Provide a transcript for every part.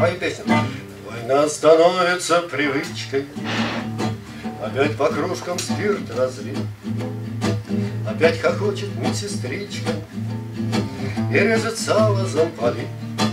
мою песню. Война становится привычкой, опять по кружкам спирт разлил, опять хохочет медсестричка и режет сало замполит.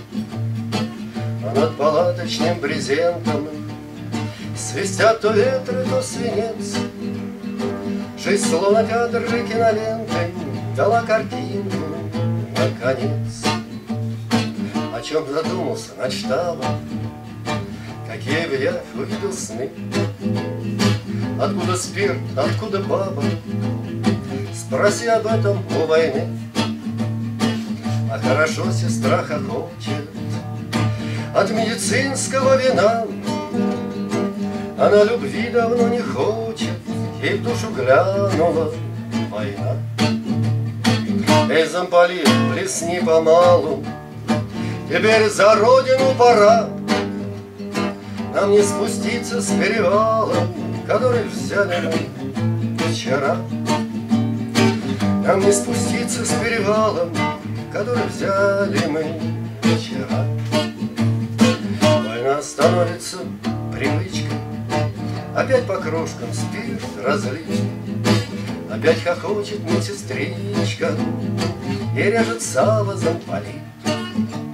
А над палаточным брезентом свистят то ветры, то свинец. Жизнь словно театр же кинолентой дала картинку наконец. О чем задумался над штабом, какие в явь увидел сны. Откуда спирт, откуда баба, спроси об этом у войны. А хорошо сестра хохочет от медицинского вина. Она любви давно не хочет, ей в душу глянула война. Эй, замполит, плесни помалу, теперь за родину пора. Нам не спуститься с перевала, который взяли мы вчера. Нам не спуститься с перевалом, который взяли мы вчера. Война становится привычкой, опять по кружкам спирт разлить, опять хохочет медсестричка и режет сало замполит.